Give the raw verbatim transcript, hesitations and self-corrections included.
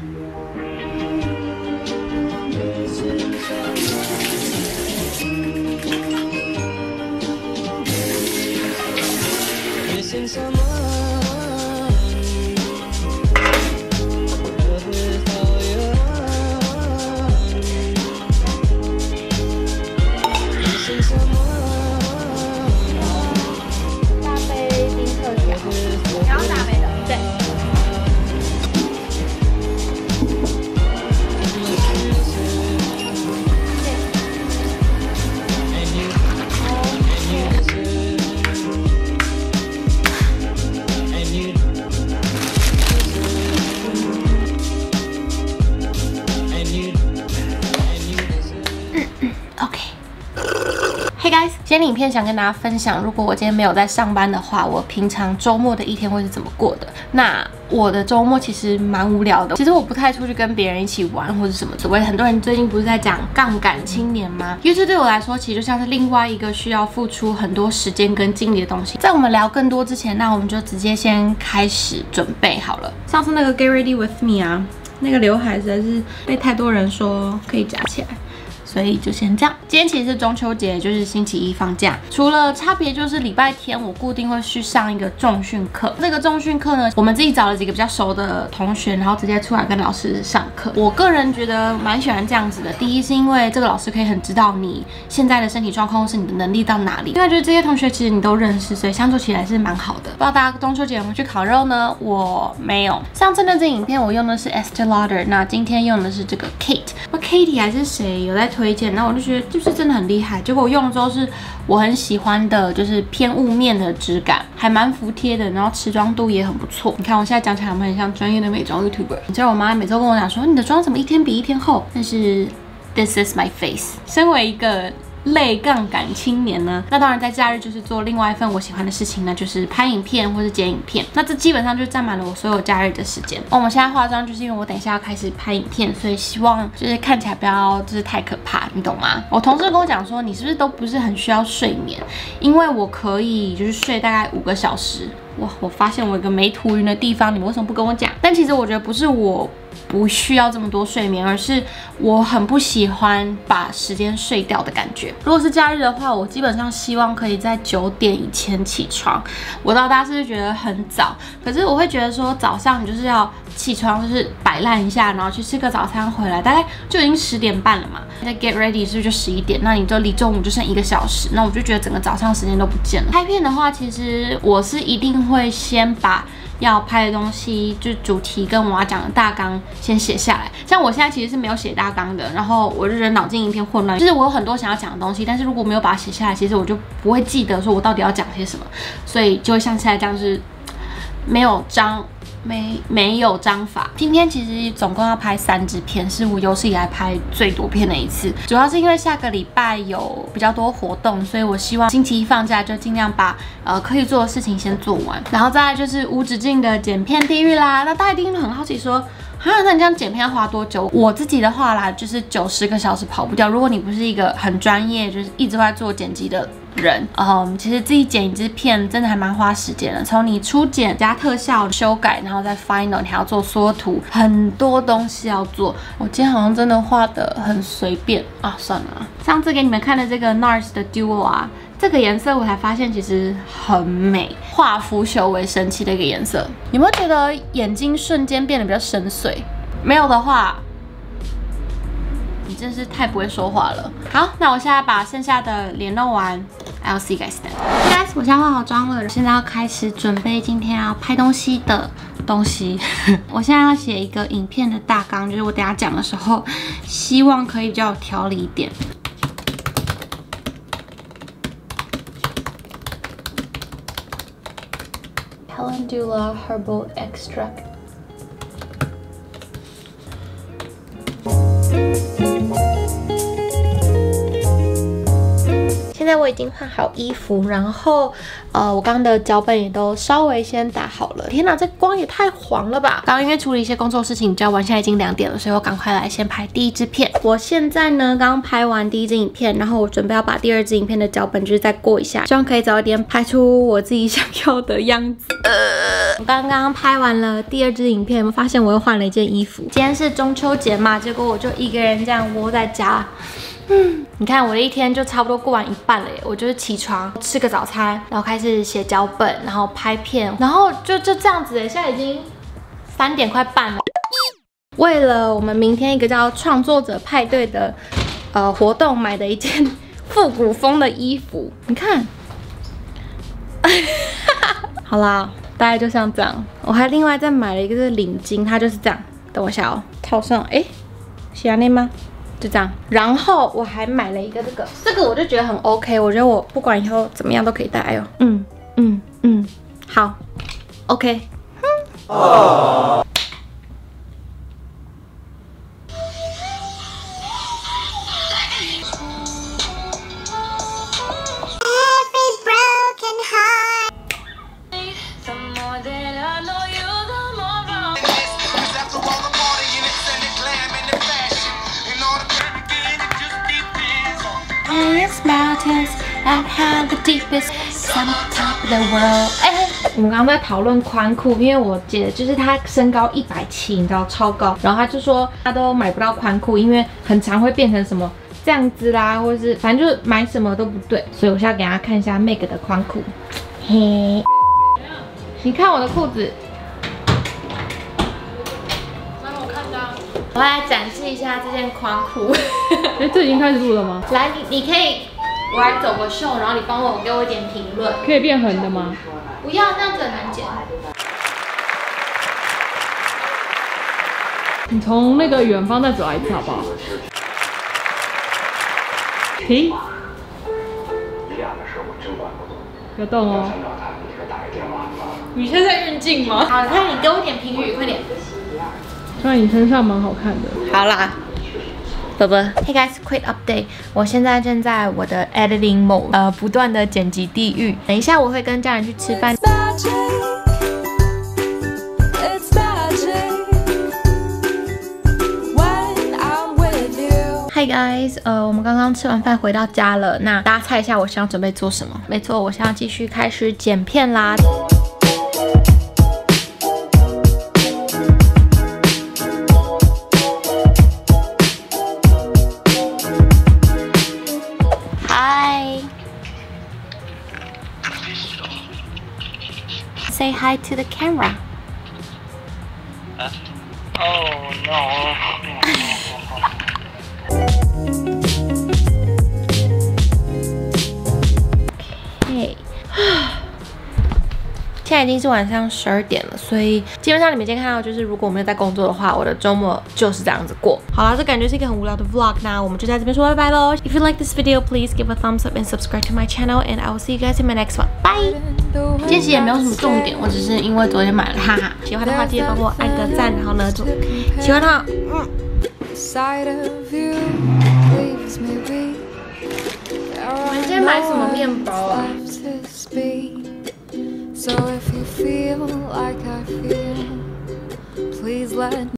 Hey guys， 今天的影片想跟大家分享，如果我今天没有在上班的话，我平常周末的一天会是怎么过的。那我的周末其实蛮无聊的，其实我不太出去跟别人一起玩或者什么。所谓很多人最近不是在讲杠杆青年吗？因为这对我来说，其实就像是另外一个需要付出很多时间跟精力的东西。在我们聊更多之前，那我们就直接先开始准备好了。上次那个 Get Ready With Me 啊，那个刘海实在是被太多人说可以夹起来。所以就先这样。今天其实是中秋节，就是星期一放假。除了差别就是礼拜天我固定会去上一个重训课。这个重训课呢，我们自己找了几个比较熟的同学，然后直接出来跟老师上课。我个人觉得蛮喜欢这样子的。第一是因为这个老师可以很知道你现在的身体状况或是你的能力到哪里。另外就是这些同学其实你都认识，所以相处起来是蛮好的。不知道大家中秋节有没有去烤肉呢？我没有。上次那支影片我用的是 Estee Lauder， 那今天用的是这个 Kate。那 Katie 还是谁有在推？推荐，那我就觉得就是真的很厉害。结果我用了之后是我很喜欢的，就是偏雾面的质感，还蛮服帖的，然后持妆度也很不错。你看我现在讲起来，有没有很像专业的美妆 YouTuber？ 你知道我妈每周跟我讲说，你的妆怎么一天比一天厚？但是 This is my face。身为一个类杠杆青年呢，那当然在假日就是做另外一份我喜欢的事情呢，就是拍影片或是剪影片。那这基本上就占满了我所有假日的时间。哦，我们现在化妆就是因为我等一下要开始拍影片，所以希望就是看起来不要就是太可怕，你懂吗？我同事跟我讲说，你是不是都不是很需要睡眠？因为我可以就是睡大概五个小时。哇，我发现我有一个没涂匀的地方，你们为什么不跟我讲？但其实我觉得不是我不需要这么多睡眠，而是我很不喜欢把时间睡掉的感觉。如果是假日的话，我基本上希望可以在九点以前起床。我不知道大家是不是觉得很早，可是我会觉得说早上你就是要起床，就是摆烂一下，然后去吃个早餐回来，大概就已经十点半了嘛。再 get ready 是不是就十一点？那你就离中午就剩一个小时，那我就觉得整个早上时间都不见了。拍片的话，其实我是一定会先把要拍的东西，就是主题跟我要讲的大纲先写下来。像我现在其实是没有写大纲的，然后我就觉得脑筋一片混乱，就是我有很多想要讲的东西，但是如果没有把它写下来，其实我就不会记得说我到底要讲些什么，所以就会像现在这样，就是没有章。没没有章法。今天其实总共要拍三支片，是我有史以来拍最多片的一次。主要是因为下个礼拜有比较多活动，所以我希望星期一放假就尽量把呃可以做的事情先做完，然后再来就是无止境的剪片地狱啦。那大家一定很好奇说，啊，那你这样剪片要花多久？我自己的话啦，就是九十个小时跑不掉。如果你不是一个很专业，就是一直在做剪辑的人，嗯，其实自己剪一支片真的还蛮花时间的。从你初剪加特效、修改，然后再 final， 你还要做缩图，很多东西要做。我今天好像真的画得很随便啊，算了啊。上次给你们看的这个 NARS 的 Duo 啊，这个颜色我才发现其实很美，化腐朽为神奇的一个颜色。有没有觉得眼睛瞬间变得比较深邃？没有的话，你真是太不会说话了。好，那我现在把剩下的脸弄完。I'll see you guys then. Guys， 我现在化好妆了，现在要开始准备今天要拍东西的东西。我现在要写一个影片的大纲，就是我等一下讲的时候，希望可以比较有条理一点。Calendula Herbal Extract。现在我已经换好衣服，然后呃，我刚刚的脚本也都稍微先打好了。天哪，这光也太黄了吧！刚刚因为处理一些工作事情，你知道晚现在已经两点了，所以我赶快来先拍第一支片。我现在呢刚拍完第一支影片，然后我准备要把第二支影片的脚本就是再过一下，希望可以早一点拍出我自己想要的样子。呃我刚刚拍完了第二支影片，我发现我又换了一件衣服。今天是中秋节嘛，结果我就一个人这样窝在家。嗯，你看我的一天就差不多过完一半了耶。我就是起床吃个早餐，然后开始写脚本，然后拍片，然后就就这样子耶。现在已经三点快半了。为了我们明天一个叫创作者派对的呃活动，买的一件复古风的衣服，你看。好啦，大概就像这样。我还另外再买了一个是领巾，它就是这样。等我一下哦，套上，哎，是安内吗？就这样。然后我还买了一个这个，这个我就觉得很 OK， 我觉得我不管以后怎么样都可以戴。哎呦，嗯嗯嗯，好 ，OK。哦。Mountains and have the deepest some top of the world。哎，我们刚刚在讨论宽裤，因为我姐就是她身高一百七，你知道超高，然后她就说她都买不到宽裤，因为很常会变成什么这样子啦，或者是反正就是买什么都不对，所以我现在给大家看一下 Meg 的宽裤。嘿，你看我的裤子。我来展示一下这件宽裤。 哎，这已经开始录了吗？ 来，你你可以，我来走个秀，然后你帮我给我一点评论。 可以变横的吗？ 不要，那样子很难剪。 你从那个远方再走来一次好不好？停。不要动哦。 你现在运镜吗？好，那你给我一点评语，快点。 穿你身上蛮好看的。 好啦，宝宝。Hey guys, quick update！ 我现在正在我的 editing mode， 呃，不断的剪辑地狱。等一下我会跟家人去吃饭。Hi guys， 呃，我们刚刚吃完饭回到家了。那大家猜一下，我现在准备做什么？没错，我现在继续开始剪片啦。Say hi to the camera. Huh? Oh no. Okay. 现在已经是晚上十二点了，所以基本上你们今天看到就是，如果我没有在工作的话，我的周末就是这样子过。好了，这感觉是一个很无聊的 vlog， 那我们就在这边说拜拜喽。If you like this video, please give a thumbs up and subscribe to my channel, and I will see you guys in my next one. Bye. 今天其实也没有什么重点，我只是因为昨天买了，哈哈。喜欢的话记得帮我按个赞，然后呢，就喜欢的话，嗯。我们今天买什么面包啊？ So if you feel like I feel, please let